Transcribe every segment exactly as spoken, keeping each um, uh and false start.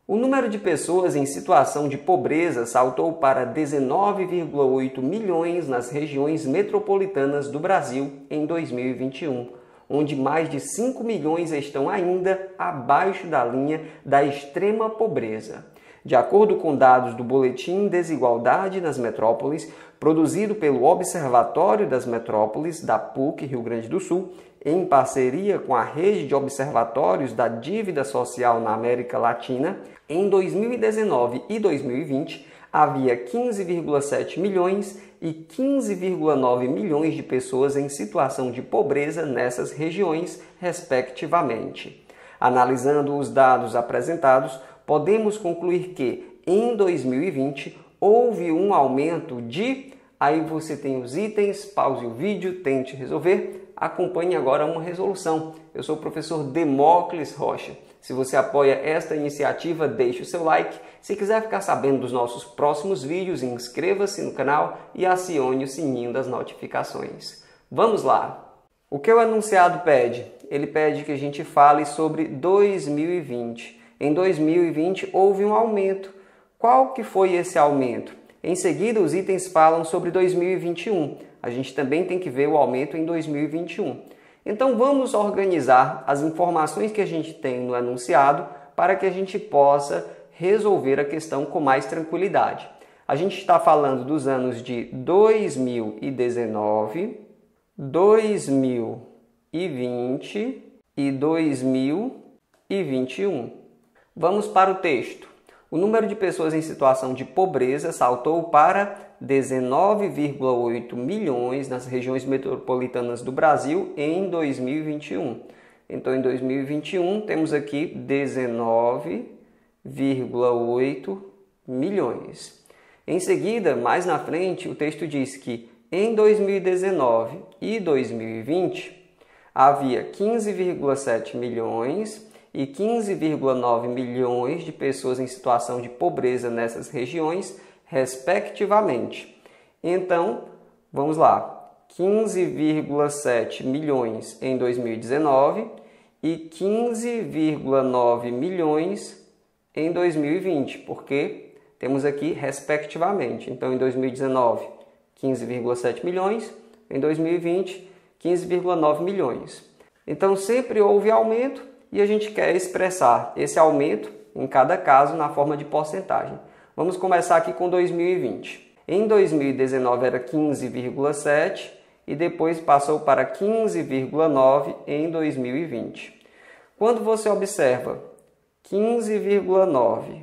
O número de pessoas em situação de pobreza saltou para dezenove vírgula oito milhões nas regiões metropolitanas do Brasil em dois mil e vinte e um, onde mais de cinco milhões estão ainda abaixo da linha da extrema pobreza. De acordo com dados do Boletim Desigualdade nas Metrópoles, produzido pelo Observatório das Metrópoles da P U C Rio Grande do Sul, em parceria com a Rede de Observatórios da Dívida Social na América Latina, em dois mil e dezenove e dois mil e vinte, havia quinze vírgula sete milhões e quinze vírgula nove milhões de pessoas em situação de pobreza nessas regiões, respectivamente. Analisando os dados apresentados, podemos concluir que, em dois mil e vinte, houve um aumento de... Aí você tem os itens, pause o vídeo, tente resolver. Acompanhe agora uma resolução. Eu sou o professor Demócles Rocha. Se você apoia esta iniciativa, deixe o seu like. Se quiser ficar sabendo dos nossos próximos vídeos, inscreva-se no canal e acione o sininho das notificações. Vamos lá! O que o enunciado pede? Ele pede que a gente fale sobre dois mil e vinte. Em dois mil e vinte houve um aumento. Qual que foi esse aumento? Em seguida, os itens falam sobre dois mil e vinte e um. A gente também tem que ver o aumento em dois mil e vinte e um. Então, vamos organizar as informações que a gente tem no enunciado para que a gente possa resolver a questão com mais tranquilidade. A gente está falando dos anos de dois mil e dezenove, dois mil e vinte e dois mil e vinte e um. Vamos para o texto. O número de pessoas em situação de pobreza saltou para dezenove vírgula oito milhões nas regiões metropolitanas do Brasil em dois mil e vinte e um. Então, em dois mil e vinte e um, temos aqui dezenove vírgula oito milhões. Em seguida, mais na frente, o texto diz que em dois mil e dezenove e dois mil e vinte havia quinze vírgula sete milhões e quinze vírgula nove milhões de pessoas em situação de pobreza nessas regiões, respectivamente. Então, vamos lá, quinze vírgula sete milhões em dois mil e dezenove e quinze vírgula nove milhões em dois mil e vinte, porque temos aqui respectivamente. Então, em dois mil e dezenove, quinze vírgula sete milhões, em dois mil e vinte, quinze vírgula nove milhões. Então, sempre houve aumento, e a gente quer expressar esse aumento, em cada caso, na forma de porcentagem. Vamos começar aqui com dois mil e vinte. Em dois mil e dezenove era quinze vírgula sete e depois passou para quinze vírgula nove em dois mil e vinte. Quando você observa quinze vírgula nove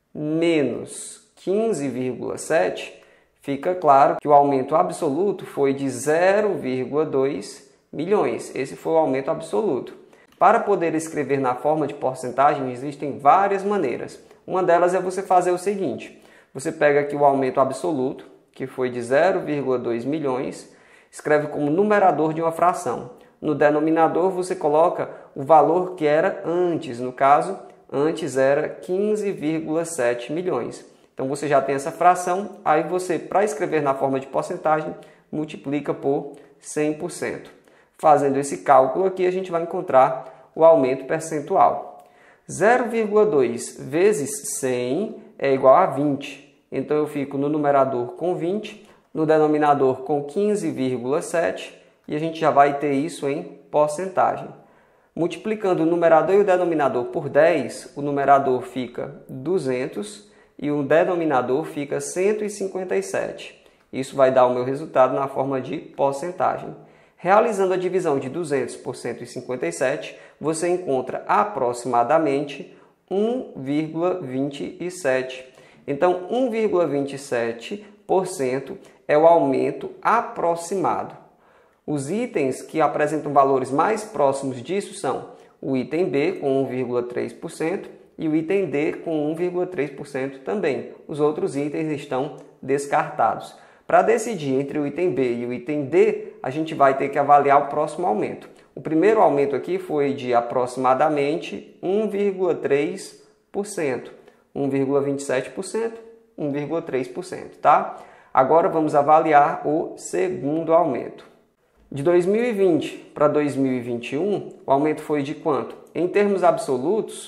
menos quinze vírgula sete, fica claro que o aumento absoluto foi de zero vírgula dois milhões. Esse foi o aumento absoluto. Para poder escrever na forma de porcentagem, existem várias maneiras. Uma delas é você fazer o seguinte. Você pega aqui o aumento absoluto, que foi de zero vírgula dois milhões, escreve como numerador de uma fração. No denominador, você coloca o valor que era antes. No caso, antes era quinze vírgula sete milhões. Então, você já tem essa fração. Aí, você, para escrever na forma de porcentagem, multiplica por cem por cento. Fazendo esse cálculo aqui, a gente vai encontrar o aumento percentual. zero vírgula dois vezes cem é igual a vinte. Então, eu fico no numerador com vinte, no denominador com quinze vírgula sete e a gente já vai ter isso em porcentagem. Multiplicando o numerador e o denominador por dez, o numerador fica duzentos e o denominador fica cento e cinquenta e sete. Isso vai dar o meu resultado na forma de porcentagem. Realizando a divisão de duzentos por cento e cinquenta e sete, você encontra aproximadamente um vírgula vinte e sete. Então, um vírgula vinte e sete por cento é o aumento aproximado. Os itens que apresentam valores mais próximos disso são o item B, com um vírgula três por cento, e o item D, com um vírgula três por cento também. Os outros itens estão descartados. Para decidir entre o item B e o item D, a gente vai ter que avaliar o próximo aumento. O primeiro aumento aqui foi de aproximadamente um vírgula três por cento. um vírgula vinte e sete por cento, um vírgula três por cento, tá? Agora vamos avaliar o segundo aumento. De dois mil e vinte para dois mil e vinte e um, o aumento foi de quanto? Em termos absolutos,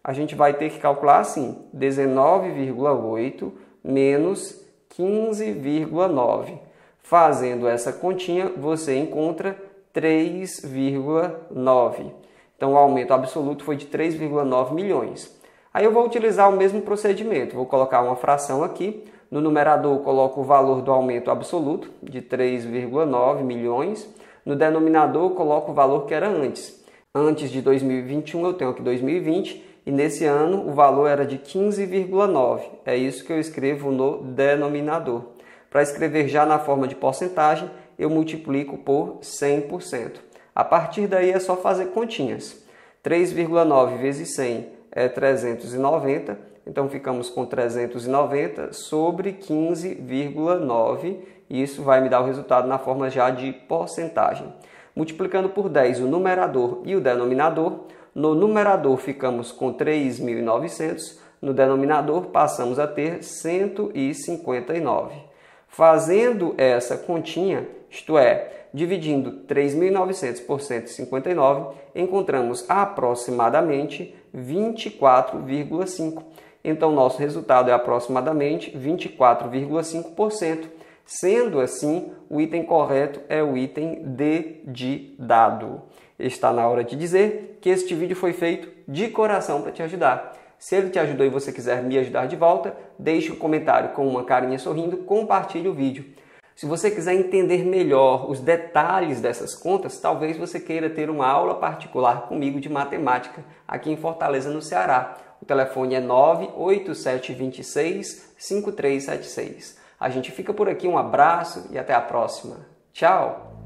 a gente vai ter que calcular assim, dezenove vírgula oito menos quinze vírgula nove. Fazendo essa continha, você encontra três vírgula nove. Então, o aumento absoluto foi de três vírgula nove milhões. Aí eu vou utilizar o mesmo procedimento. Vou colocar uma fração aqui. No numerador, coloco o valor do aumento absoluto, de três vírgula nove milhões. No denominador, coloco o valor que era antes. Antes de dois mil e vinte e um, eu tenho aqui dois mil e vinte. E nesse ano, o valor era de quinze vírgula nove. É isso que eu escrevo no denominador. Para escrever já na forma de porcentagem, eu multiplico por cem por cento. A partir daí é só fazer continhas. três vírgula nove vezes cem é trezentos e noventa, então ficamos com trezentos e noventa sobre quinze vírgula nove, e isso vai me dar o resultado na forma já de porcentagem. Multiplicando por dez o numerador e o denominador, no numerador ficamos com três mil e novecentos, no denominador passamos a ter cento e cinquenta e nove. Fazendo essa continha, isto é, dividindo três mil e novecentos por cento e cinquenta e nove, encontramos aproximadamente vinte e quatro vírgula cinco. Então, nosso resultado é aproximadamente vinte e quatro vírgula cinco por cento. Sendo assim, o item correto é o item D de dado. Está na hora de dizer que este vídeo foi feito de coração para te ajudar. Se ele te ajudou e você quiser me ajudar de volta, deixe um comentário com uma carinha sorrindo, compartilhe o vídeo. Se você quiser entender melhor os detalhes dessas contas, talvez você queira ter uma aula particular comigo de matemática aqui em Fortaleza, no Ceará. O telefone é nove oito sete dois seis, cinco três sete seis. A gente fica por aqui, um abraço e até a próxima. Tchau!